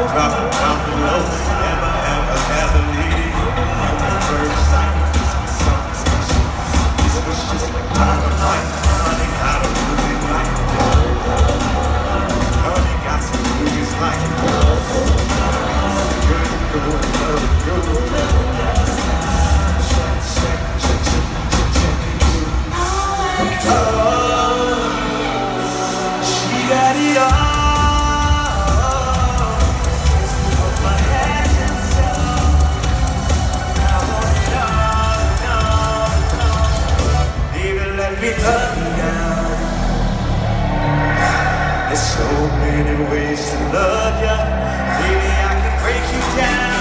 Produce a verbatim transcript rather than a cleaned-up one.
Dropping down below, never ever ever leave. From the first sight, this was something special. This was just like dynamite, honey, how to really like it. Honey got some movies like it. Good, good, good, good. Check, check, check, check, check, check, check. Oh, she got it all. Me love you down. There's so many ways to love you. Baby, I can break you down.